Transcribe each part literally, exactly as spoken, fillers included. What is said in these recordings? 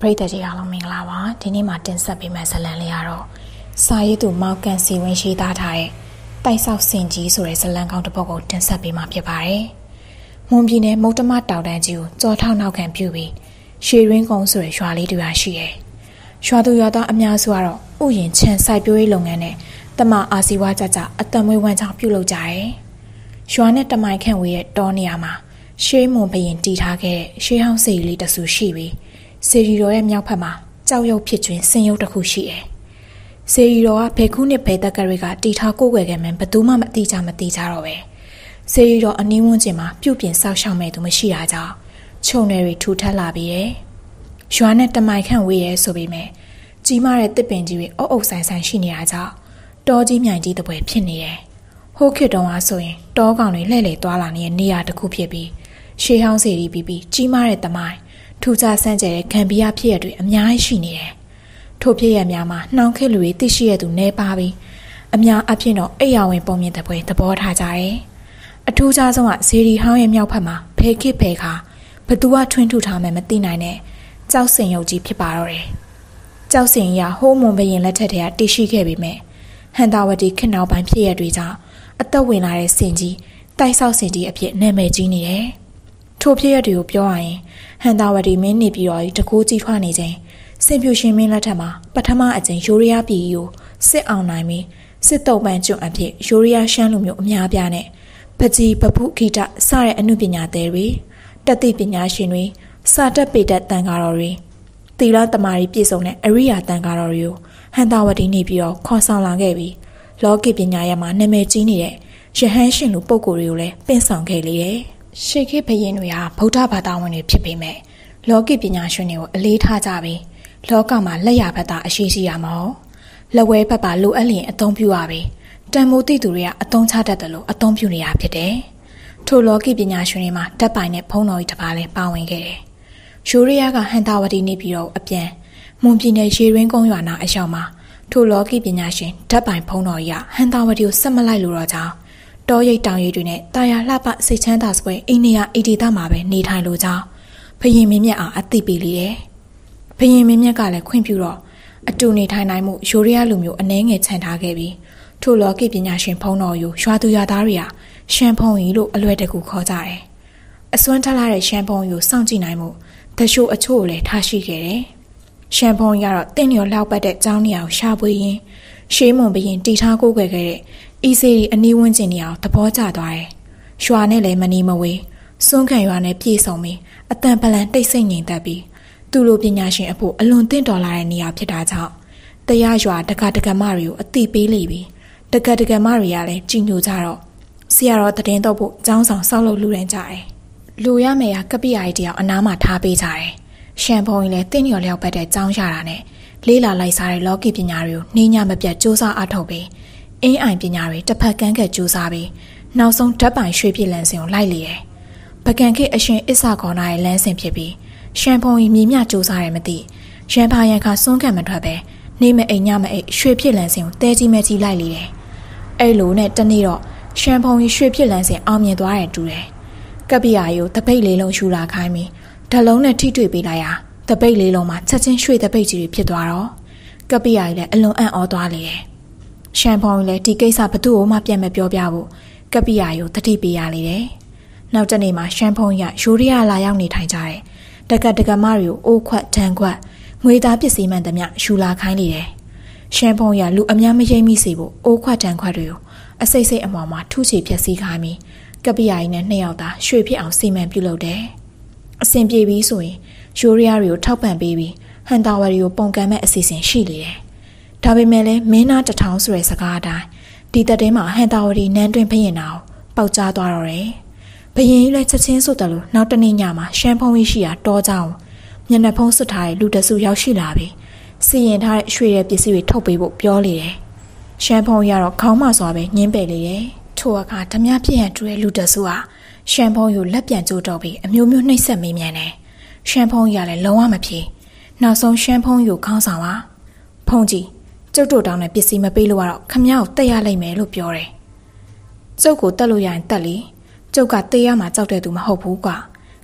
ပရိသတ်ကြီးအားလုံးမင်္ဂလာပါဒီနေ့မှာတင်ဆက်ပေးမယ့်ဇာတ်လမ်းလေးကတော့စာရေးသူမောက်ကန်စီဝင်းရှိသားထားတဲ့တိုက်ဆောက်စင်ကြီးဆိုတဲ့ဇာတ်လမ်းကောင်းတစ်ပုဒ်ကိုတင်ဆက်ပေးမှာဖြစ်ပါတယ်။မွန်ပြည်နယ်မုတ်တမတောင်တန်းကြီးကိုကြော်ထောက်နောက်ခံပြုပြီးရွှေရင်းကုန်းဆိုတဲ့ရွာလေးတွေရှိတယ်။ရွာသူရွာသားအများစုကတော့ဥယျာဉ်ခြံစိုက်ပျိုးရေးလုပ်ငန်းနဲ့တမအာစီဝါကြကြအတံမွေးဝမ်းချောင်းပြုလုပ်ကြတယ်။ရွာနဲ့တမိုင်ခန့်ဝေးတဲ့တောနေရာမှာရှေးမွန်ဘရင်တည်ထားခဲ့တဲ့ရှေးဟောင်းစေတီလေးတစ်ဆူရှိပြီးစေရီတော်ရဲ့မြောက်ဖက်မှာကြောက်ရွံ့ဖြစ်ကျွင်းစင်ရုပ်တစ်ခုရှိတယ်။စေရီတော်ကဘယ်ခုနှစ်ဘယ်တက်ကတွေကတီထားကိုယ်ွယ်ခဲ့မှန်းဘယ်သူမှမသိကြမသိကြတော့ပဲ။စေရီတော်အနီးဝန်းကျင်မှာပြုတ်ပြင်ဆောက်ရှောက်မဲ့သူမရှိတာကြောင့်ခြုံနယ်တွေထူထပ်လာပြီးတယ်။ရွာနဲ့တမိုင်ခန့်ဝေးရဲဆိုပေမဲ့ကြီးမားတဲ့တစ်ပင်ကြီးတွေအုပ်အုပ်ဆိုင်ဆိုင်ရှိနေတာကြောင့်တောကြီးမြိုင်ကြီးတစ်ပွဲဖြစ်နေတယ်။ဟိုးခေတ်တုန်းကဆိုရင်တောကောင်တွေလှည့်လည်သွားလာနေတဲ့နေရာတစ်ခုဖြစ်ပြီးရှေးဟောင်းစေတီပြီးပြီးကြီးမားတဲ့တမိုင်ထူးခြားဆန်းကျယ်တဲ့ခံပြရဖြစ်ရတွေအများကြီးရှိနေတယ်။ထို့ဖြစ်ရများမှာနှောင်းခေတ်လူတွေသိရှိရသူနေပါပြီးအများအပြည့်တော့အိယာဝင်ပုံမြင်တဲ့ပွဲသဘောထားကြတယ်။အထူးခြားဆုံးကစေတီဟောင်းရဲ့မြောက်ဖက်မှာဖေခေတ်ဖေခါဘသူကထွင်းထူထားမှမသိနိုင်တဲ့ကြောက်စင်ရုပ်ကြီးဖြစ်ပါတော့တယ်။ကြောက်စင်ရဟိုးမွန်ဘရင်လက်ထက်တည်းကတည်ရှိခဲ့ပြီးမြဲဟန်တာဝတီခေတ်နောက်ပိုင်းဖြစ်ရတွေကြောင့်အသက်ဝင်လာတဲ့စင်ကြီးတိုက်ဆောက်စင်ကြီးအဖြစ်နာမည်ကြီးနေတယ်။ထို့ဖြစ်ရတွေကိုပြောရရင်ဟန်တာဝတီမင်းနေပြီးတော့တကူကြီးထွားနေခြင်းစင်ပြူရှင်မင်းလက်ထက်မှာပထမအကြိမ်ယူရီးယားပြည်ကိုစစ်အောင်နိုင်ပြီးစစ်တုံးပန်းကျွန်းအဖြစ်ယူရီးယားရှမ်းလူမျိုးအများပြားနဲ့ပကြီးပပုခိတစတဲ့အမှုပညာသည်တွေတတိပညာရှင်တွေစာတက်ပေတက်တန်ကားတော်တွေတီလာတမာရီပြည်စုံတဲ့အရိယာတန်ကားတော်တွေကိုဟန်တာဝတီနေပြီးတော့ခေါ်ဆောင်လာခဲ့ပြီးလောကီပညာရမှာနာမည်ကြီးနေတဲ့ရဟန်းရှင်လူပုဂ္ဂိုလ်တွေကိုလည်းပင့်ဆောင်ခဲ့လေတယ်။ရှေခေတ်ဘုရင်တွေဟာဗုဒ္ဓဘာသာဝင်တွေဖြစ်ပေမဲ့လောကီပညာရှင်တွေကိုအလေးထားကြပြီးလောကမှာလက်ရဘက်သာအရှိရှိရမဟုတ်လက်ဝဲဘက်ပါလိုအပ်လျင်အသုံးပြုရပြီးတန်မိုးတိသူတွေကအသုံးချတတ်တယ်လို့အသုံးပြုနေရဖြစ်တယ်။ထိုလောကီပညာရှင်တွေမှာဓာတ်ပိုင်နဲ့ဘုံတော်ကြီးတစ်ပါးလည်းပါဝင်ခဲ့တယ်။ယူရီးယားကဟန်တာဝတီနေပြီးတော့အပြန်မွန်ပြည်နယ်ရေရင်းကုန်းရွာနာအရောက်မှာထိုလောကီပညာရှင်ဓာတ်ပိုင်ဘုံတော်ကြီးကဟန်တာဝတီကိုဆက်မလိုက်လို့တော့ကြောင်းတောရိပ်တောင်ရိပ်တွေနဲ့တာယာလှပစိတ်ချမ်းသာစွဲအိန္ဒိယအီဒီတာမှာပဲနေထိုင်လို့ကြောင်းဘယင်မင်းမြတ်အောင်အသိပေးလေတယ်။ဘယင်မင်းမြတ်ကလည်းခွင့်ပြုတော့အတူနေထိုင်နိုင်မှုယူရီးယားလူမျိုးအနှဲငယ်ခြံထားခဲ့ပြီးထိုလောကီပညာရှင်ဘုံတော်ယူရွာသူရွာသားတွေကရှမ်းဖုံကြီးလို့အလွယ်တကူခေါ်ကြတယ်။အစွမ်းထလာတဲ့ရှမ်းဖုံကြီးကိုစောင့်ကြည့်နိုင်မှုတရှို့အချို့ကိုလည်းထားရှိခဲ့တယ်။ရှမ်းဖုံကြီးကတော့တင့်လျော်လောက်ပတ်တဲ့ကျောင်းနေရာကိုရှာဖွေရင်းရှေးမွန်ဘယင်တီထားကိုးကွယ်ခဲ့တဲ့အီစီရီအနီးဝန်းကျင်နေရာကိုသဘောကျသွားတယ်။ရွာနဲ့လည်းမနီမဝေးစွန့်ခံရွာနဲ့ပြေဆုံးပြီးအတန်ပလန်တိတ်ဆိတ်ငြိမ်သက်ပြီးသူလိုပညာရှင်အဖို့အလွန်တင့်တော်လာတဲ့နေရာဖြစ်တာကြောင့်တရားရွာတက္ကတက္ကမတွေကိုအသိပေးလေပြီးတက္ကတက္ကမတွေကလည်းကြည်ညိုကြတော့ဆရာတော်တည်င်းတော့ဖို့ကျောင်းဆောင်ဆောက်လုပ်လူရန်ကြတယ်။လူရမယ်ရကပိယာကြီးတယောက်အနားမှာထားပေးကြတယ်။ရှမ်ဖုံကြီးလည်းတင့်လျော်လျောက်ပတ်တဲ့ကျောင်းရတာနဲ့လေးလာလိုက်စားတဲ့လောကီပညာတွေကိုနှင်းညမပြတ်စူးစမ်းအထောက်ပြီးအင်းအိုင်ပညာတွေတစ်ဖက်ကန်းကကြိုးစားပြီးနောက်ဆုံးဓာတ်ပိုင်ရွှေပြည်လန်စင်ကိုလိုက်လေတယ်။ပကံခေအရှင်အစ္ဆာခေါ်နာရဲ့လမ်းစဉ်ဖြစ်ပြီးရှမ်ဖုံကြီးမြေမြကြိုးစားတယ်မသိရန်ဖာရန်ခါစွန့်ခံမထွက်ပဲနေမအိမ်ညမအိမ်ရွှေပြည်လန်စင်ကိုတဲကြီးမဲကြီးလိုက်လေတယ်။အဲ့လိုနဲ့တနေ့တော့ရှမ်ဖုံကြီးရွှေပြည်လန်စင်အောင်မြင်သွားတယ်တူတယ်။ကပ္ပိယာယိုတပိတ်လေးလုံးယူလာခိုင်းပြီးဓလုံးနဲ့ထိတွေ့ပေးလိုက်ရတပိတ်လေးလုံးမှာချက်ချင်းရွှေတပိတ်ကြီးတွေဖြစ်သွားတော့ကပ္ပိယာကြီးလည်းအလွန်အံ့ဩသွားလေတယ်။ရှမ်ဖုံကြီးလည်းဒီကိစ္စဘသူ့ကိုမှပြန်မပြောပြဘူးကပ္ပိယာယိုတတိပေးရလေတယ်။နောက်တနေ့မှာရှမ်ဖုံကြီးကယူရီးယားလာရောက်နေထိုင်ကြတယ်။တက္ကတက္ကမတွေကိုအိုးခွက်တန်းခွက်ငွေသားပစ္စည်းမှန်သမျှယူလာခိုင်းလေတယ်။ရှမ်ဖုံကြီးကလူအများမရိပ်မိစေဖို့အိုးခွက်တန်းခွက်တွေကိုအစိတ်စိတ်အမောင်မှာထုချေဖြက်စီးခိုင်းပြီးကပ္ပိယာကြီးနဲ့နှစ်ယောက်သားရွှေဖြစ်အောင်စီမံပြုလုပ်တယ်။အစဉ်ပြေပြီးဆိုရင်ယူရီးယားတွေကိုထောက်ပံ့ပေးပြီးဟန်တာဝရီကိုပုံကံမဲ့အစီအစဉ်ရှိလေတယ်။ဒါပေမဲ့လည်းမင်းသားတထောင်ဆိုတဲ့စကားအတိုင်းဒီတက်တဲမှာဟန်တာဝရီနန်းတွင်ဖရင်တာကိုပေါက်ကြားသွားတော့တယ်။ဘယင်းကြီးလည်းချက်ချင်းစွတ်တယ်လို့နောက်တနေ့ညမှာရှမ်းဖုံးကြီးရှိရာတောကြောင်မျက်နှာဖုံးစွတ်ထားတဲ့လူတစုရောက်ရှိလာပြီးစီရင်ထားတဲ့ရွှေရဲ့ပစ္စည်းတွေထုတ်ပေးဖို့ပြောလေတယ်။ရှမ်းဖုံးကြီးကတော့ခေါင်းမစွာပဲညင်းပယ်လေတယ်။ထိုအခါဓမြဖြစ်ရန်တူတဲ့လူတစုဟာရှမ်းဖုံးကိုလက်ပြန်ကျိုးတော့ပြီးအမျိုးမျိုးနှိပ်စက်မေးမြန်းတယ်။ရှမ်းဖုံးကြီးကလည်းလုံးဝမဖြေနောက်ဆုံးရှမ်းဖုံးကြီးကိုခေါင်းဆောင်ပါဖုံးကြီးကျုပ်တို့တောင်းတဲ့ပစ္စည်းမပေးလို့ကတော့ခမ ्या ကိုတက်ရလိုက်မယ်လို့ပြောတယ်။ကျုပ်ကိုတက်လို့ရရင်တက်လေကျုပ်ကတေးရမှာကြောက်တဲ့သူမဟုတ်ဘူးကွာ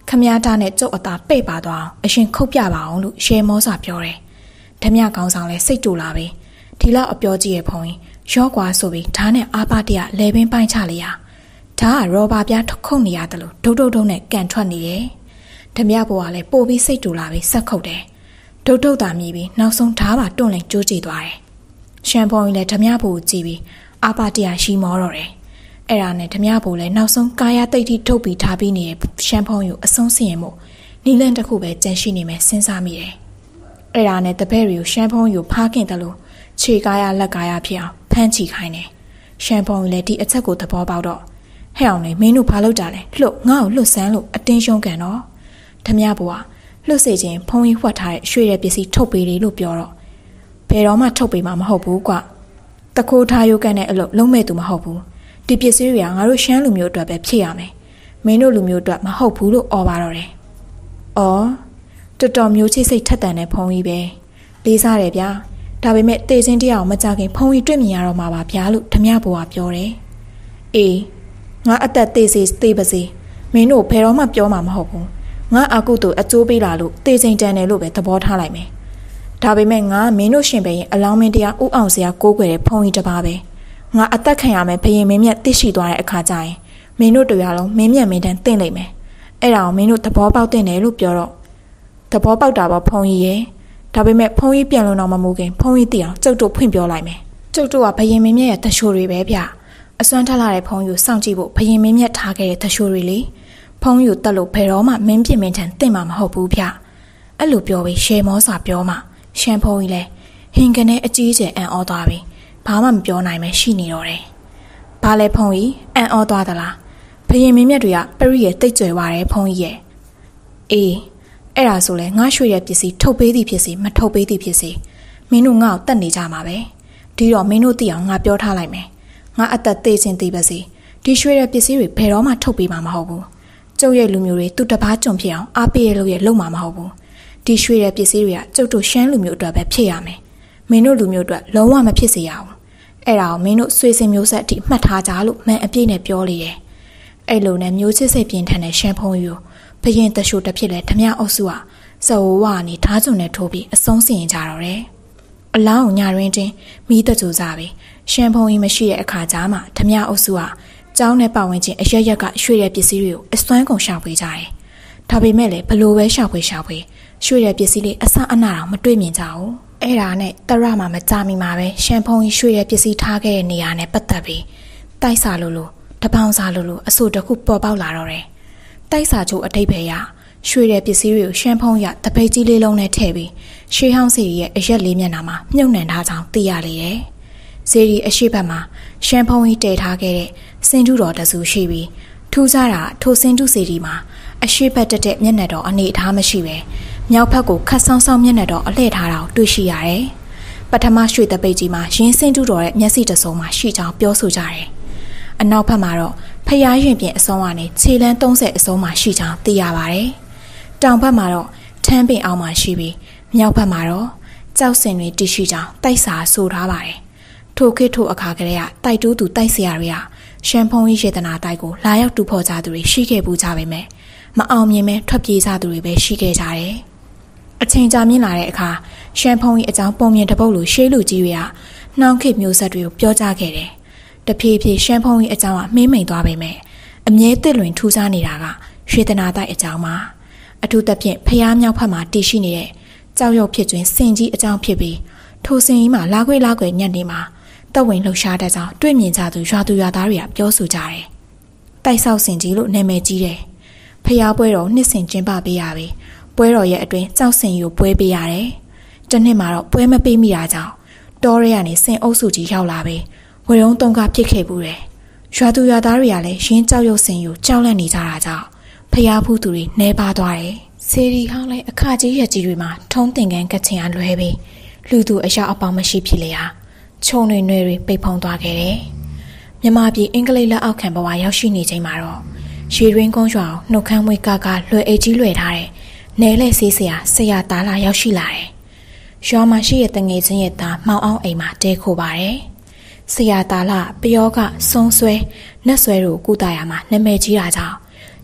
ခမည်းသားနဲ့ကျုပ်အသားပိတ်ပါသွားအောင်အရှင်ခုတ်ပြပါအောင်လို့ရှယ်မောစွာပြောတယ်ဓမြကောင်းဆောင်လဲစိတ်တူလာပြီဒီလောက်အပြောကြီးရဲ့ဖုံးကြီးရော့ကွာဆိုပြီးဓာတ်နဲ့အာပတရလဲပင်ပိုင်းချလိုက်ရဓာတ်ကရောဘာပြားထုတ်ခုတ်နေရတယ်လို့ဒုတ်ဒုတ်ဒုတ်နဲ့ကန်ထွက်နေတယ်ဓမြဘွားလဲပို့ပြီးစိတ်တူလာပြီးဆက်ခုတ်တယ်ဒုတ်ဒုတ်သာမြည်ပြီးနောက်ဆုံးဓာတ်ပါတွန့်လင်ကြိုးကြည့်သွားတယ်ရှမ်ဖုံးကြီးလဲဓမြဘို့ကိုကြည့်ပြီးအာပတရရှိမောတော့တယ်အဲ့ဒါနဲ့ဓမြဘို့လဲနောက်ဆုံးကာယတိတ်ထိထုတ်ပြီးထားပြီးနေတဲ့ရှမ်ဖုံးကြီးကိုအဆုံးစီရင်မို့နီလန်တစ်ခုပဲကြံရှိနေမယ်စဉ်းစားမိတယ်အဲ့ဒါနဲ့တပည့်တွေကိုရှမ်ဖုံးကြီးကိုဖားခင်တယ်လို့ခြေကားရလက်ကားရဖြစ်အောင်ဖမ်းချီခိုင်းတယ်ရှမ်ဖုံးကြီးလည်းဒီအချက်ကိုသဘောပေါက်တော့ဟဲ့အောင်လေမင်းတို့ဘာလုပ်ကြလဲလှုပ်ငါ့ကိုလှုပ်ဆန်းလို့အတင်းရှုံးကန်တော့ဓမြဘွားလှုပ်စေခြင်းဖုံးကြီးဝှက်ထားတဲ့ရွှေတဲ့ပစ္စည်းထုတ်ပေးတယ်လို့ပြောတော့ဘယ်တော့မှထုတ်ပေးမှာမဟုတ်ဘူးကွတခိုးထားရုပ်ကန်တဲ့အလုပ်လုံးမဲ့သူမဟုတ်ဘူးဒီပစ္စည်းတွေကငါတို့ရှမ်းလူမျိုးအတွက်ပဲဖြစ်ရမယ်မင်းတို့လူမျိုးအတွက်မဟုတ်ဘူးလို့អော်ပါတော့တယ်အော်တော်တော်မျိုးချိစိတ်ထက်တန်တဲ့ဖုံးကြီးပဲလေးစားတယ်ဗျာဒါပေမဲ့တေချင်းတရားကိုမကြခင်ဖုံးကြီးတွေ့မြင်ရတော့မှာပါဗျာလို့ဓမြဘွားပြောတယ်အေးငါအသက်သေးစေသေးပါစေမင်းတို့ဘယ်တော့မှပြောမှာမဟုတ်ဘူးငါအကုသို့အကျိုးပေးလာလို့တေချင်းတန်တယ်လို့ပဲသဘောထားလိုက်မယ်ဒါပေမဲ့ငါမင်းတို့ရှင်ပဲရင်အလောင်းမင်းတရားဥအောင်စရာကိုးကွယ်တဲ့ဖုံးကြီးတစ်ပါးပဲငါအသက်ခံရမယ်ဘယင်မင်းမြတ်သိရှိသွားတဲ့အခါကျရင်မင်းတို့တရားလုံးမင်းမြတ်မင်းတန်းတင့်လိမ့်မယ်အဲ့ဒါကိုမင်းတို့သဘောပေါက်တဲ့တယ်လို့ပြောတော့သဘောပေါက်တာပေါ့ဖုံးကြီးရဲ့ဒါပေမဲ့ဖုံးကြီးပြန်လို့တော့မမိုးခင်ဖုံးကြီးတည်အောင်ကျုပ်တို့ဖွင့်ပြောလိုက်မယ်ကျုပ်တို့ကဘယင်မင်းမြတ်ရဲ့တရှိုးတွေပဲဗျအစွမ်းထလာတဲ့ဖုံးကြီးကိုစောင့်ကြည့်ဖို့ဘယင်မင်းမြတ်ထားခဲ့တဲ့တရှိုးတွေလေဖုံးကြီးကိုတက်လို့ဘယ်တော့မှမင်းပြင်းမင်းထန်တင့်မှာမဟုတ်ဘူးဗျအဲ့လိုပြောပြီးရှယ်မောစွာပြောမှရှမ်းဖုံးကြီးလဲဟင်ကနေအကြီးကျယ်အံ့ဩသွားပြီးဘာမှမပြောနိုင်ပဲရှိနေတော့တယ်ဘာလဲဖုံးကြီးအံ့ဩသွားသလားဘယင်မင်းမြတ်တွေကပရိရဲ့တိတ်ကြွယ်သွားတယ်ဖုံးကြီးရဲ့အေးအဲ့ဒါဆိုလဲငါရွှေရဲ့ပစ္စည်းထုတ်ပေးသည်ဖြစ်စီမထုတ်ပေးသည်ဖြစ်စီမင်းတို့ငါ့ကိုတတ်နေကြမှာပဲဒီတော့မင်းတို့သိအောင်ငါပြောထားလိုက်မယ်ငါအသက်သေးချင်းသေးပါစေဒီရွှေရဲ့ပစ္စည်းတွေဘယ်တော့မှထုတ်ပေးမှာမဟုတ်ဘူးကျုပ်ရဲ့လူမျိုးတွေသူတပားကြုံဖြစ်အောင်အားပေးရလို့ရဲ့လုံမှာမဟုတ်ဘူးဒီရွှေရဲ့ပစ္စည်းတွေကကျုပ်တို့ရှမ်းလူမျိုးအတွက်ပဲဖြစ်ရမယ်မင်းတို့လူမျိုးအတွက်လုံးဝမဖြစ်စေရအောင်အဲ့ဒါကိုမင်းတို့ဆွေစင်မျိုးဆက်အထိမှတ်ထားကြလို့မန်အပြည့်နဲ့ပြောလေတယ်အဲ့လိုနဲ့မျိုးချစ်စိတ်ပြင်းထန်တဲ့ရှမ်းဖုံးယူဘရင်တရှိုးတစ်ဖြစ်လဲဓမြအုပ်စုဟာစဝဝကနေဓားကျုံနဲ့ထိုးပြီးအဆုံးစီရင်ကြတော့တယ်အလောင်းကိုညာရင်းချင်းမိတကြိုစားပြီးရှမ်းဖုံးကြီးမရှိတဲ့အခါကြားမှာဓမြအုပ်စုဟာကျောင်းနဲ့ပတ်ဝန်းကျင်အရရက်ကရွှေတဲ့ပစ္စည်းတွေကိုအစွမ်းကုန်ရှာဖွေကြတယ်ဒါပေမဲ့လည်းဘလို့ပဲရှာဖွေရှာဖွေရွှေတဲ့ပစ္စည်းလေးအဆအနာတော့မတွေ့မြင်ကြဘူးအဲ့ဒါနဲ့တရမှာမကြမီမှာပဲရှမ်းဖုံးကြီးရွှေတဲ့ပစ္စည်းထားခဲ့တဲ့နေရာနဲ့ပတ်သက်ပြီးတိုက်စာလိုလိုတပေါင်းစာလိုလိုအဆိုတစ်ခုပေါ်ပေါက်လာတော့တယ်တိုက်စာချို့အထိပ်ပဲရရွှေတဲ့ပစ္စည်းတွေကိုရှမ်းဖုံးရတပိတ်ကြီးလေးလုံးနဲ့ထည့်ပြီးရှေးဟောင်းစီရဲ့အရက်လေးမျက်နှာမှာမြုပ်နှံထားကြောင်းသိရလေတယ်။စီရီအရှိဘက်မှာရှမ်းဖုံးကြီးတည်ထားခဲ့တဲ့စင်တူတော်တစုရှိပြီးထူးခြားတာထိုစင်တူစီရီမှာအရှိဘက်တက်တဲ့မျက်နှာတော်အနေအထားမရှိပဲမြောက်ဘက်ကိုခတ်ဆောင်းဆောင်းမျက်နှာတော်အလှည့်ထားတာကိုတွေ့ရှိရတယ်။ပထမရွှေတပိတ်ကြီးမှာရင်းစင်တူတော်ရဲ့မျက်စိတစုံမှာရှိကြောင်းပြောဆိုကြတယ်။အနောက်ဘက်မှာတော့ဖျားရင်ပြင်အစုံကနေခြေလန်းသုံးဆယ်အစုံမှာရှိကြောင်းသိရပါတယ်။တောင်ဘက်မှာတော့ထန်းပင်အောင်မှာရှိပြီးမြောက်ဘက်မှာတော့ကြောက်စင်တွေတည်ရှိကြောင်းတိုက်စာဆိုထားပါတယ်။ထိုခေတ်ထိုအခါကလေးကတိုက်တူးသူတိုက်ဆရာတွေကရှမ်းဖုံးကြီးရေတနာတိုက်ကိုလာရောက်တူဖော်ကြသူတွေရှိခဲ့ပူကြပေမဲ့မအောင်မြင်မဲ့ထွက်ပြေးကြသူတွေပဲရှိခဲ့ကြတယ်။အချိန်ကြာမြင့်လာတဲ့အခါရှမ်းဖုံးကြီးအကြောင်းပုံမြင်တပုတ်လိုရှေးလူကြီးတွေကနှောင်းခေတ်မျိုးဆက်တွေကိုပြောကြားခဲ့တယ်။တဖြည်းဖြည်းရှမ်းဖုံးကြီးအကြောင်းကမှေးမိန်သွားပေမဲ့အမြဲတစ်လွင်ထူးခြားနေတာကရွှေတနာတိုက်အကြောင်းပါအထူးသဖြင့်ဖျားမြောက်ဖက်မှာတည်ရှိနေတဲ့ကြောက်ရွံ့ဖြစ်ခြင်းစင်ကြီးအကြောင်းဖြစ်ပြီးထိုစင်ကြီးမှာလာခွေလာခွေညက်နေမှာတက်ဝင်လှူရှားတဲ့ကြောင့်တွေ့မြင်ကြသူရွာသူရွာသားတွေကပြောဆိုကြတယ်တိုက်ဆောက်စင်ကြီးလို့နာမည်ကြီးတယ်ဖျားပွဲတော်နှစ်စဉ်ကျင်းပပေးရပြီပွဲတော်ရဲ့အတွင်းကြောက်စင်ကြီးကိုပွဲပေးရတယ်တနှစ်မှာတော့ပွဲမပေးမိတာကြောင့်တောရဲကနေစင်အုပ်စုကြီးရောက်လာပြီးဝေရုံတုံးကပြစ်ခဲ့ဘူးတယ်ရွာသူရွာသားတွေကလည်းရင်းကြောက်ရွံ့စင်ကိုကြောက်လန့်နေကြတာကြောင့်ဖျားဖူးသူတွေနှဲပါသွားတယ်စေရီဟောင်းလိုက်အခါကြီးရက်ကြီးတွေမှာထုံးတင်ကန်ကချင်အားလွဲပြီးလူသူအရာအပေါင်းမရှိဖြစ်လေဟာခြုံတွေနှွေတွေပိတ်ဖုံးသွားခဲ့တယ်မြမပြည်အင်္ဂလိပ်လက်အောက်ခံဘဝရောက်ရှိနေချိန်မှာတော့ရေရင်းကုန်းရွာကိုနှုတ်ခမ်းမွေးကားကားလွယ်အိတ်ကြီးလွယ်ထားတဲ့နယ်လဲဆေးဆရာဆရာသားလာရောက်ရှိလာတယ်ရွာမှာရှိတဲ့တငယ်ချင်းရဲ့သားမောင်အောင်အိမ်မှာတဲခိုပါတယ်ဆရာသားလာပယောကစုံဆွဲနှက်ဆွဲတို့ကုသရာမှာနာမည်ကြီးတာကြောင့်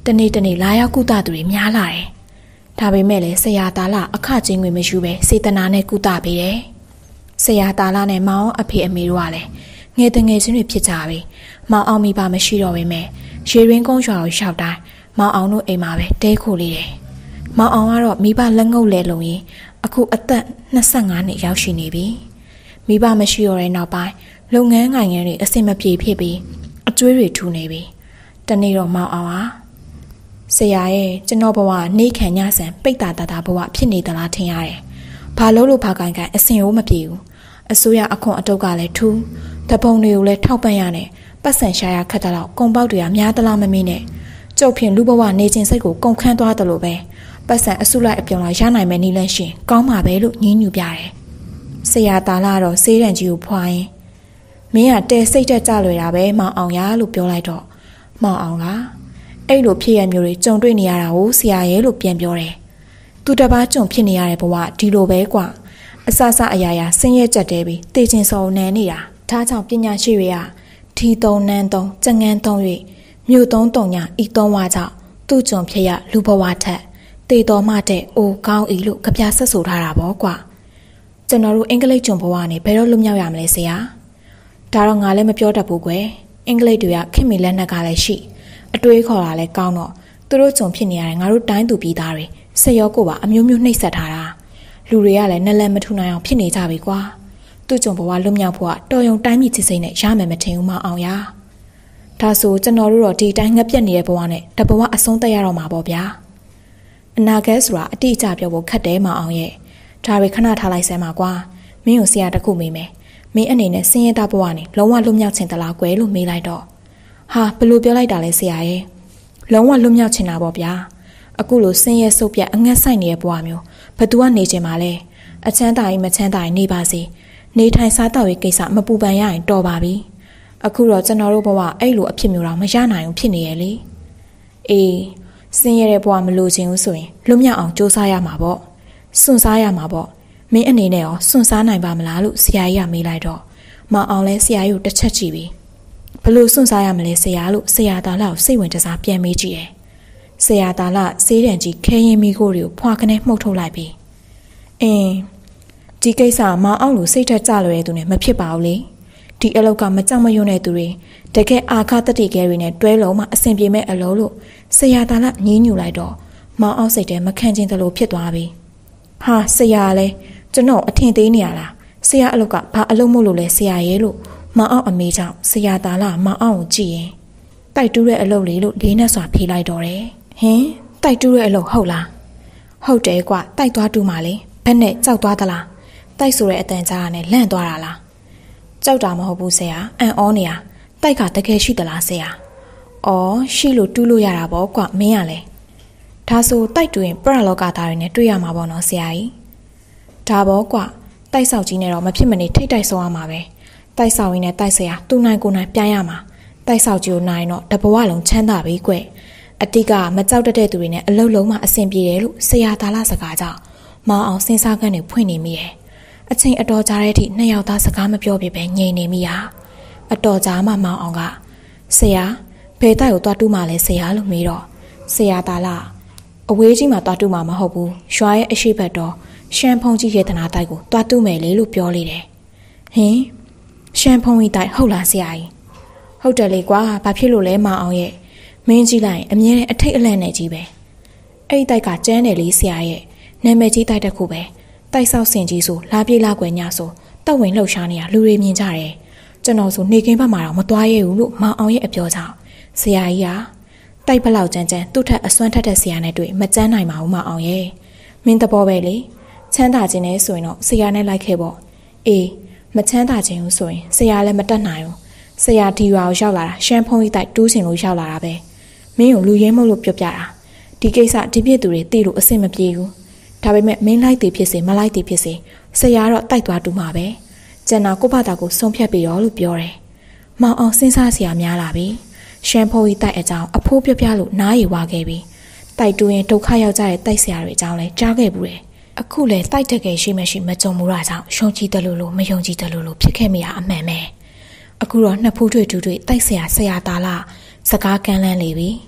တနေ့တနေ့လာရောက်ကုသသူတွေများလာတယ်ဒါပေမဲ့လည်းဆရာသားလာအခချင်းငွေမရှိပဲစေတနာနဲ့ကုသပေးတယ်ဆရာသားလာနဲ့မောင်အဖေအမေတို့ကလည်းငယ်တငယ်ချင်းတွေဖြစ်ကြပြီမောင်အောင်မိဘမရှိတော့ပေမဲ့ရေရင်းကုန်းရွာကိုရှောက်တိုင်းမောင်အောင်တို့အိမ်မှာပဲတဲခိုလေးတယ်မောင်အောင်ကတော့မိဘလက်ငုပ်လဲလုံရင်အခုအသက်နှစ်ဆယ့်ငါးနှစ်ရောက်ရှိနေပြီမိဘမရှိတော့တဲ့နောက်ပိုင်းလုပ်ငန်းငိုင်ငယ်တွေအဆင်မပြေဖြစ်ပြီးအကျွေးတွေထူနေပြီတနေ့တော့မောင်အောင်ဟာဆရာရဲ့ကျွန်တော်ဘဝနေခံညဆန်ပိတ်တာတာတာဘဝဖြစ်နေသလားထင်ရတယ်ဘာလို့လို့ဘာကန်ကန်အစင်ရိုးမပြေဘူးအစိုးရအခွန်အတုပ်ကလည်းထူးတပုံတွေကိုလည်းထောက်ပံ့ရနဲ့ပတ်စံရှာရခက်တဲ့တော့ကုံပေါက်တွေကများသလားမမေးနဲ့ကျုပ်ဖြင့်လူဘဝနေခြင်းစိတ်ကိုကုန်ခန်းသွားတယ်လို့ပဲပတ်စံအစုလိုက်အပြုံလိုက်ရနိုင်မယ်နည်းလမ်းရှင်ကောင်းပါပဲလို့ညင်းညူပြတယ်ဆရာသားလာတော့ဆေးရန်ကြီးကိုဖွာရင်မင်းကတဲစိတ်တက်ကြလွယ်တာပဲမောင်အောင်ရလို့ပြောလိုက်တော့မောင်အောင်ကအဲ့လိုဖြစ်ရမျိုးတွေကြုံတွေ့နေရတာကိုဆရာရဲ့လို့ပြန်ပြောတယ်သူတပားကြုံဖြစ်နေရတဲ့ဘဝဒီလိုပဲကွာအစစအရာရာဆင်းရဲကြက်တဲပြီးတေချင်စော်နန်းနေတာဒါကြောင့်ပညာရှိတွေကထီသုံးနန်းသုံးကြငန်းသုံး၍မြို့သုံးတုံညာဤသုံးဝါကြောင့်သူ့ကြုံဖြစ်ရလူဘဝထက်တေတော်မှတဲ့အိုကောင်းဤလို့ကြပြဆက်ဆိုထားတာပေါ့ကွာကျွန်တော်တို့အင်္ဂလိပ်ကြုံဘဝနဲ့ဘယ်တော့လွတ်မြောက်ရမလဲဆရာဒါတော့ငါလည်းမပြောတတ်ဘူးကွယ်အင်္ဂလိပ်တွေကခင်မီလက်နက်ကလည်းရှိအတွေးခေါ်တာလည်းကောင်းတော့သူတို့ကြုံဖြစ်နေရတယ်ငါတို့တိုင်းသူပြည်သားတွေဆက်ရောကိုပါအမျိုးမျိုးနှိပ်စက်ထားတာလူတွေကလည်းနလန်မထူနိုင်အောင်ဖြစ်နေကြပြီကွာသူ့ကြုံဘဝလွတ်မြောက်ဖို့ကတော်ရုံတိုင်းပြည်ချစ်စိမ့်နဲ့ရမယ်မထင်ဘူးမအောင်ရဒါဆိုကျွန်တော်တို့တော့ဒီတိုင်းငက်ပြက်နေတဲ့ဘဝနဲ့တဘဝအဆုံးသက်ရတော့မှာပေါ့ဗျာအနာဂတ်ဆိုတာအတိအကျပြောဖို့ခက်တယ်မအောင်ရဲ့ဒါတွေခဏထားလိုက်စမ်းပါကွာမင်းကိုဆရာတခုမေးမယ်မင်းအနေနဲ့စင်းရဲတာဘဝနဲ့လုံးဝလွတ်မြောက်ချင်သလားကွယ်လို့မေးလိုက်တော့ဟာဘယ်လိုပြောလိုက်တာလဲဆရာရဲ့လုံးဝလွတ်မြောက်ချင်တာပေါ့ဗျာအခုလိုစင်းရဲဆုပ်ပြတ်အငတ်ဆိုင်နေတဲ့ဘဝမျိုးဘသူကနေချင်ပါလဲအချမ်းသာရင်မချမ်းသာရင်နေပါစေနေထိုင်စားတော့ရေးကိစ္စမပူပန်ရရင်တော်ပါပြီအခုတော့ကျွန်တော်တို့ဘဝအဲ့လိုအဖြစ်မျိုးတော့မရနိုင်ဘူးဖြစ်နေရဲ့လေအေးစင်းရဲတဲ့ဘဝမလိုချင်ဘူးဆိုရင်လွတ်မြောက်အောင်စူးစမ်းရမှာပေါ့စွန့်စားရမှာပေါ့မင်းအနေနဲ့ရောစွန့်စားနိုင်ပါမလားလို့ဆရာကြီးကမေးလိုက်တော့မအောင်လဲဆရာကြီးကိုတစ်ချက်ကြည့်ပြီးဘလို့စွန့်စားရမလဲဆရာလို့ဆရာသားလာကိုစိတ်ဝင်တစားပြန်မေးကြည့်တယ်ဆရာသားလာဆေးတံကြီးခဲရင်မိကိုတွေကိုဖွာကနေမှုတ်ထုတ်လိုက်ပြီးအင်းဒီကိစ္စမအောင်လို့စိတ်ထက်ကြလွယ်တဲ့သူနဲ့မဖြစ်ပါဘူးလေဒီအလောက်ကမကြောက်မရွံ့တဲ့သူတွေတကယ်အာခတတိကဲတွေနဲ့တွဲလုံးမှအဆင်ပြေမဲ့အလုံးလို့ဆရာသားလာညင်းညူလိုက်တော့မအောင်စိတ်ထဲမခံချင်တယ်လို့ဖြစ်သွားပြီဟာဆရာလဲကျွန်တော်အထင်သေးနေရလားဆရာအလောက်ကဘာအလုပ်မို့လို့လဲဆရာရဲ့လို့မအောင်အမေကြောင့်ဆရာသားလာမအောင်ကိုကြည့်ရင်တိုက်တူးတဲ့အလုပ်လေးလို့လေးနဲ့စွာဖြေလိုက်တော့တယ်ဟင်တိုက်တူးတဲ့အလုပ်ဟုတ်လားဟုတ်တယ်ကွတိုက်သွားတူးမှလေဘက်နဲ့ကြောက်သွားသလားတိုက်ဆိုတဲ့အတန်ကြားကနဲ့လန့်သွားတာလားကြောက်တာမဟုတ်ဘူးဆရာအံ့ဩနေတာတိုက်ကတကယ်ရှိသလားဆရာအော်ရှိလို့တူးလို့ရတာပေါ့ကွမင်းရလဲဒါဆိုတိုက်တူးရင်ပရလောကသားတွေနဲ့တွေ့ရမှာပေါ့နော်ဆရာကြီးဒါပေါ့ကွတိုက်ဆောက်ကြီးနဲ့တော့မဖြစ်မနေထိတ်တိုက်ဆုံးရမှာပဲတိုက်ဆောက်ရင်းနဲ့တိုက်ဆရာသူ့နိုင်ကိုနိုင်ပြရမှာတိုက်ဆောက်ကြီးကိုနိုင်တော့တဘဝလုံးချမ်းသာပြီကွအတိကမကြောက်တတ်တဲ့သူတွေနဲ့အလုံးလုံးမှအဆင်ပြေတယ်လို့ဆရာသားလာစကားကြောင့်မောင်အောင်စဉ်းစားခန်းတွေဖွင့်နေမိတယ်အချိန်အတော်ကြာတဲ့အထိနှစ်ယောက်သားစကားမပြောပြပဲငြိမ်နေမိတာအတော်ကြာမှမောင်အောင်ကဆရာဘယ်တိုက်ကိုတွားတူးမှလဲဆရာလို့မေးတော့ဆရာသားလာအဝေးကြီးမှာတွားတူးမှမဟုတ်ဘူးရွာရဲ့အရှိတ်ဘက်တော့ရှမ်းဖုံကြီးရေတနာတိုက်ကိုတွားတူးမယ်လေလို့ပြောလိုက်တယ်ဟင်ရှမ်းဖုံကြီးတိုက်ဟုတ်လားဆရာကြီးဟုတ်တယ်လေကွာဘာဖြစ်လို့လဲမောင်အောင်ရဲ့မင်းကြီးလိုက်အမြဲတမ်းအထိတ်အလန့်နဲ့ကြီးပဲအဲ့ဒီတိုက်ကကျန်းတယ်လေဆရာရဲ့နာမည်ကြီးတိုက်တစ်ခုပဲတိုက်ဆောက်စင်ကြီးဆိုလာပြေးလာကွယ်ညဆိုတက်ဝင်လှုပ်ရှားနေတာလူတွေမြင်ကြတယ်ကျွန်တော်ဆိုနေကင်းဘက်မှာတော့မသွားရဲဘူးလို့မောင်အောင်ရဲ့အပြောကြောင့်ဆရာကြီးကတိုက်ဘလောက်ကြမ်းကြမ်းသူ့ထက်အစွမ်းထက်တဲ့ဆရာနဲ့တွေ့မကြမ်းနိုင်ပါဘူးမောင်အောင်ရဲ့မင်းတဘောပဲလေချမ်းသာခြင်းနဲ့ဆိုရင်တော့ဆရာနဲ့လိုက်ခဲ့ပေါ့အေးမချမ်းသာခြင်းလို့ဆိုရင်ဆရာလည်းမတတ်နိုင်ဘူးဆရာဒီရွာကိုရောက်လာတာရှမ်းဖုံးကြီးတိုက်တူးချင်လို့ရောက်လာတာပဲမင်းကိုလူရင်းမဟုတ်လို့ပြောပြတာဒီကိစ္စဒီပြည့်သူတွေသိလို့အဆင်မပြေဘူးဒါပေမဲ့မင်းလိုက်တည်ဖြစ်စေမလိုက်တည်ဖြစ်စေဆရာတော့တိုက်သွားတူမှာပဲကျန်တာကိုဘာသာကိုဆုံးဖြတ်ပြီးတော့လို့ပြောတယ်မောင်အောင်စဉ်းစားစရာများလာပြီရှမ်းဖုံးကြီးတိုက်အကြောင်းအဖိုးပြပြလို့နားရီဝါခဲ့ပြီတိုက်တူးရင်ဒုက္ခရောက်ကြတဲ့တိုက်ဆရာတွေအကြောင်းလဲကြားခဲ့ဘူးတယ်အခုလဲတိုက်တကယ်ရှိမရှိမကြုံမှုတာကြောင့်ရှုံကြည်တယ်လို့လို့မယုံကြည်တယ်လို့လို့ဖြစ်ခဲ့မိတာအမှန်ပဲအခုတော့နှစ်ဖူးတွေ့တူတွေ့တိုက်ဆရာဆရာသားလားစကားကမ်းလန်းလေပြီ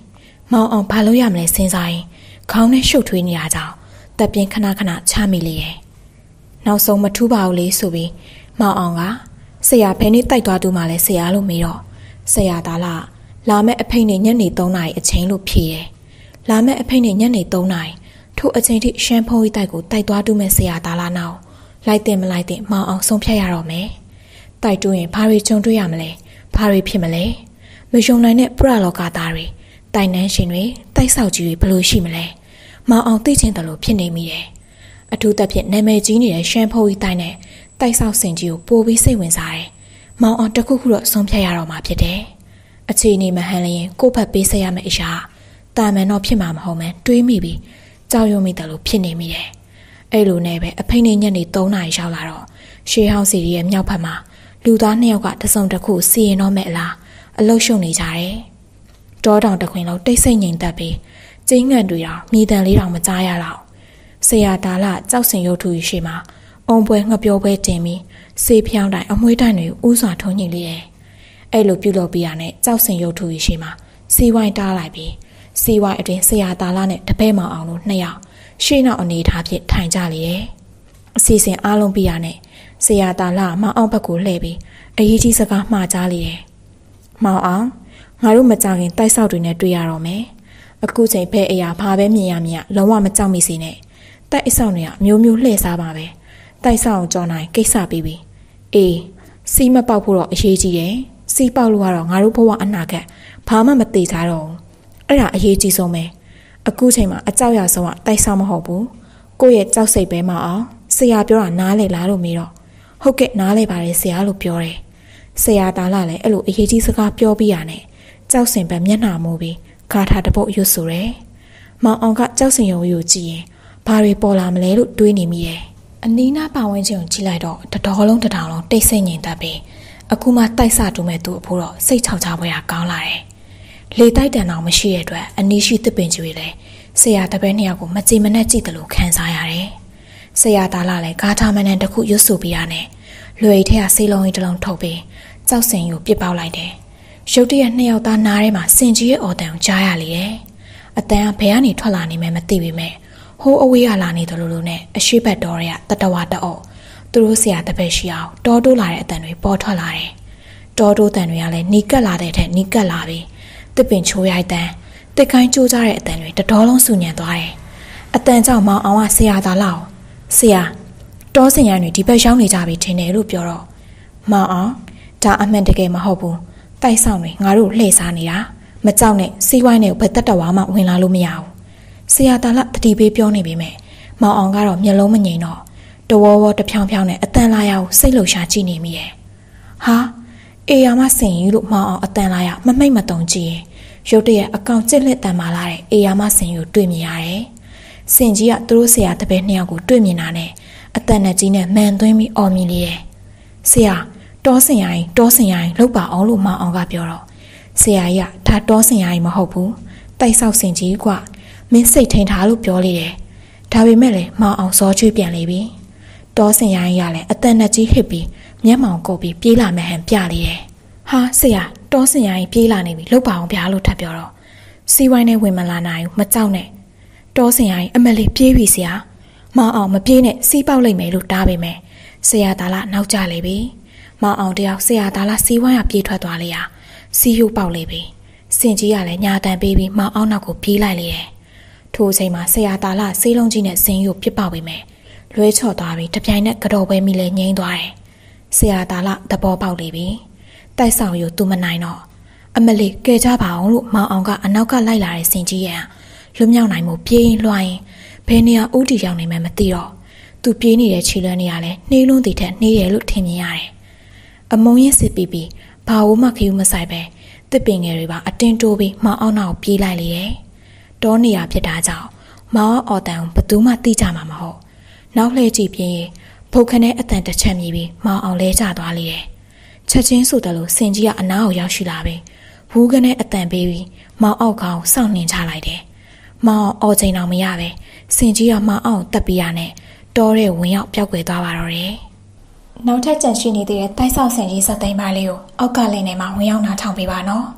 မောင်အောင်ဘာလို့ရမလဲစဉ်းစားရင်ခေါင်းနဲ့ရှုပ်ထွေးနေတာကြောင့်တပ်ပြင်းခဏခဏချမိလေရဲ့နောက်ဆုံးမထူးပါဘူးလေဆိုပြီးမောင်အောင်ကဆရာဖဲနေတိုက်သွားသူမှလည်းဆရာလို့မေးတော့ဆရာသားလားလာမဲ့အဖိတ်နဲ့ညနေသုံးနာရီအချိန်လို့ဖြေတယ်လာမဲ့အဖိတ်နဲ့ညနေသုံးနာရီထို့အချိန်ထိရှမ်းဖုံးကြီးတိုက်ကိုတိုက်သွားတူးမဲ့ဆရာသားလားနောက်လိုက်တင်မလိုက်တင်မောင်အောင်ဆုံးဖြတ်ရတော့မယ်တိုက်တူးရင်ဘာတွေကြုံတွေ့ရမလဲဘာတွေဖြစ်မလဲမယုံနိုင်တဲ့ပရလောကသားတွေတိုင်နှန်းရှင်တွေတိုက်ဆောက်ကြီးတွေဘလို့ရှိမလဲမောင်အောင်သိချင်တယ်လို့ဖြစ်နေမိတယ်အထူးသဖြင့်နာမည်ကြီးနေတဲ့ရှမ်းဖုံးကြီးတိုက်နဲ့တိုက်ဆောက်စင်ကြီးကိုပိုပြီးစိတ်ဝင်စားတယ်မောင်အောင်တခုခုတော့ဆုံးဖြတ်ရတော့မှာဖြစ်တယ်အခြေအနေမဟန်လျင်ကိုယ့်ဘက်ပေးဆက်ရမယ့်အရာတာမန်တော့ဖြစ်မှာမဟုတ်မှန်းတွေးမိပြီးကြောက်ရွံ့မိတယ်လို့ဖြစ်နေမိတယ်အဲ့လိုနဲ့ပဲအဖိနေညနေသုံးနာရီရောက်လာတော့ရှေးဟောင်းစီရဲ့မြောက်ဘက်မှာလူသားနှစ်ယောက်ကတစုံတစ်ခုစီရင်တော့မဲ့အလားအလုရှုံနေကြတယ်တောတောင်တစ်ခွင်လုံးတိတ်ဆိတ်ငြိမ်သက်ပြီးကျင်းငံတွေတော့မြေတံလေးတောင်မကြားရတော့ဆရာတာလကြောက်စင်ရုပ်ထုရှိမှာအုံပွဲငှပြောပွဲတင်ပြီးစေးဖြောင်းတိုင်အမွှေးတိုင်တွေဥစွာထုံးညိလေတယ်အဲ့လိုပြုလုပ်ပြရတဲ့ကြောက်စင်ရုပ်ထုရှိမှာစီဝိုင်းတားလိုက်ပြီးစီဝိုင်းအတွင်ဆရာတာလနဲ့တပည့်မောင်အောင်တို့နှစ်ယောက်ရှေ့နောက်အနေထားဖြင့်ထိုင်ကြလေတယ်အစီအစဉ်အားလုံးပြရတဲ့ဆရာတာလမောင်အောင်ဘက်ကိုလှည့်ပြီးအရေးကြီးစကားမှားကြားလေတယ်မောင်အောင်ငါတို့မကြခင်တိုက်ဆောက်တွေနဲ့တွေ့ရတော့မယ်အခုချိန်ဖဲအရာဘာပဲမြင်ရမြင်လုံးဝမကြောက်မိစေနဲ့တိုက်အဆောင်တွေကမျိုးမျိုးလှည့်စားပါပဲတိုက်ဆောက်အောင်ကြော်နိုင်ကိစ္စပြီးပြီအေးစီးမပေါက်ဖို့တော့အရေးကြီးတယ်စီးပေါက်လို့ကတော့ငါတို့ဘဝအနာဂတ်ဘာမှမသိကြတော့ဘူးအဲ့ဒါအရေးကြီးဆုံးပဲအခုချိန်မှာအကြောက်ရဆုံးကတိုက်ဆောက်မဟုတ်ဘူးကိုယ့်ရဲ့ကြောက်စိတ်ပဲမအောင်ဆရာပြောတာနားလေလားလို့မေးတော့ဟုတ်ကဲ့နားလေပါတယ်ဆရာလို့ပြောတယ်ဆရာတားလာလည်းအဲ့လိုအရေးကြီးစကားပြောပြီးရတယ်ကြောက်စင်ပဲမျက်နှာမူပြီးဂါထာတပုတ်ရွတ်ဆိုတယ်မောင်အောင်ကကြောက်စင်ရုံကိုကြည့်ရင်ဘာတွေပေါ်လာမလဲလို့တွေးနေမိတယ်အနီးနားပါဝင်ခြင်းကိုကြည့်လိုက်တော့တတော်လုံးတထောင်လုံးတိတ်ဆိတ်ငြိမ်သက်ပြီးအခုမှတိုက်ဆတူမဲ့သူအဖို့တော့စိတ်ချောက်ချပွဲရကောင်းလာတယ်လေတိုက်တန်အောင်မရှိတဲ့အတွက်အနီးရှိသစ်ပင်ကျွေးလဲဆရာတပည့်နှစ်ယောက်ကိုမကြည်မနဲ့ကြည့်တယ်လို့ခံစားရတယ်ဆရာသားလာလဲဂါထာမနဲ့တခုရွတ်ဆိုပြရတယ်လွယ်ထက်ကဆေးလုံးကြီးတစ်လုံးထုတ်ပြီးကြောက်စင်ကိုပြစ်ပေါက်လိုက်တယ်ရုတ်တရက်နှစ်ယောက်သားနားထဲမှာစင်ကြီးရဲ့အော်တန်ကိုကြားရလေတယ်အတန်ကဘယ်ကနေထွက်လာနေမှမသိပေမဲ့ဟိုးအဝေးကလာနေတယ်လို့လို့နဲ့အရှိဘက်တော်ရဲတတဝါတအော့သူတို့ဆရာတပည့်ရှိအောင်တောတိုးလာတဲ့အတန်တွေပေါ်ထွက်လာတယ်တောတိုးတန်တွေကလည်းနီးကပ်လာတဲ့ထက်နီးကပ်လာပြီးတစ်ပင်ချိုးရိုက်တန်တစ်ခိုင်းကျိုးကြတဲ့အတန်တွေတတော်လုံးဆူညံသွားတယ်အတန်ကြောင့်မောင်အောင်ကဆရာသားလောက်ဆရာတောစင်ရန်တွေဒီဘက်ရောက်နေကြပြီထင်တယ်လို့ပြောတော့မောင်အောင်ဒါအမှန်တကယ်မဟုတ်ဘူးတိုက်ဆောင်တွေငါတို့လှည့်စားနေတာမကြောက်နဲ့စီးဝိုင်းနဲ့ဘယ်တက်တော်မှဝင်လာလို့မရဘူးဆရာသားလတတိပေးပြောနေပေမဲ့မောင်အောင်ကတော့မျက်လုံးမငြိမ်တော့တဝေါဝေါတဖြောင်းဖြောင်းနဲ့အတန်လာရကိုစိတ်လှုပ်ရှားကြည့်နေမိတယ်ဟာအေယာမစင်ယူလို့မောင်အောင်အတန်လာရမမိတ်မတုံကြည့်ရင်ရုတ်တရက်အကောင်ကျစ်လက်တန်မာလာတဲ့အေယာမစင်ယူတွေ့မြင်ရတယ်စင်ကြီးကသူတို့ဆရာတပည့်နှစ်ယောက်ကိုတွေ့မြင်တာနဲ့အတန်နဲ့ကြီးနဲ့မှန်သွင်းပြီးအော်မြင်လေတယ်ဆရာတောစင်ရိုင်းတောစင်ရိုင်းလောက်ပါအောင်လို့မောင်အောင်ကပြောတော့ဆရာကြီးကဒါတောစင်ရိုင်းမဟုတ်ဘူးတိုက်ဆောက်စင်ကြီးกว่าမင်းစိတ်ထိန်ထားလို့ပြောလေတယ်ဒါပေမဲ့လည်းမောင်အောင်စောချွေးပြန်လေပြီတောစင်ရိုင်းရလည်းအတန်နဲ့ကြီးဟစ်ပြီးမျက်မှောင်ကုပ်ပြီးပြေးလာမှဟန်ပြလေတယ်ဟာဆရာတောစင်ရိုင်းပြေးလာနေပြီလောက်ပါအောင်ဗျာလို့ထပ်ပြောတော့စီဝိုင်းနဲ့ဝင်မလာနိုင်ဘူးမကြောက်နဲ့တောစင်ရိုင်းအမလေးပြေးပြီဆရာမောင်အောင်မပြေးနဲ့စီးပေါက်လိုက်မယ်လို့တားပေမဲ့ဆရာသားလားနောက်ကျလေပြီမောင်အောင်တယောက်ဆရာသားလားစီးဝိုင်းရပြေးထွက်သွားလေရာစီးရုပ်ပေါက်လေပြီစင်ကြီးကလည်းညာတန်ပေးပြီးမောင်အောင်နောက်ကိုပြေးလိုက်လေတယ်ထိုအချိန်မှာဆရာသားလားဆေးလုံးကြီးနဲ့စင်ရုပ်ပြစ်ပေါက်ပေမဲ့လွဲချော့သွားပြီးတပြိုင်နက်ကြော်ပွဲမိလဲငိမ့်သွားတယ်ဆရာသားလားသဘောပေါက်လေပြီတိုက်ဆောင်ယူသူမနိုင်တော့အမလေးကဲကြပါအောင်လို့မောင်အောင်ကအနောက်ကလိုက်လာတဲ့စင်ကြီးရန်လွတ်မြောက်နိုင်မှုပြေးရင်လွှားရင်ဘယ်နေရာဥတီရောက်နေမှမသိတော့သူပြေးနေတဲ့ခြေလွမ်းတွေကလည်းနှေးလွန်းတည်ထက်နှေးတယ်လို့ထင်မြင်ရတယ်အမုံရင်စစ်ပြီးပြီးဘာလို့မှခယူမဆိုင်ပဲတစ်ပင်ငယ်တွေပါအတင်းတိုးပြီးမောင်အောင်နောက်ပြေးလိုက်လေတယ်တောနေရဖြစ်တာကြောင့်မောင်အော်တန်ဘသူမှသိကြမှာမဟုတ်နောက်လှည့်ကြည့်ပြင်းဖုတ်ခနဲ့အတန်တစ်ချက်မြည်ပြီးမောင်အောင်လဲကျသွားလေတယ်ချက်ချင်းဆိုတယ်လို့စင်ကြီးကအနားကိုရောက်ရှိလာပြီဘူးခနဲ့အတန်ပေးပြီးမောင်အောက်ကောင်စောင့်နှင်ချလိုက်တယ်မောင်အော်ချိန်တော်မရပဲစင်ကြီးကမောင်အောင်တက်ပြရနဲ့တောတဲ့ဝင်ရောက်ပျောက်ကွယ်သွားပါတော့တယ်နောက်ထပ်ကြံရှိနေသေးတဲ့တိုက်ဆောက်စင်ကြီးစက်သိမ်းပါလေးကိုအောက်ကလင်းထဲမှာဝင်ရောက်နာထောင်ပေးပါနော်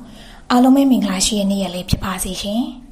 အားလုံးပဲမင်္ဂလာရှိတဲ့နေ့ရက်လေးဖြစ်ပါစေရှင်။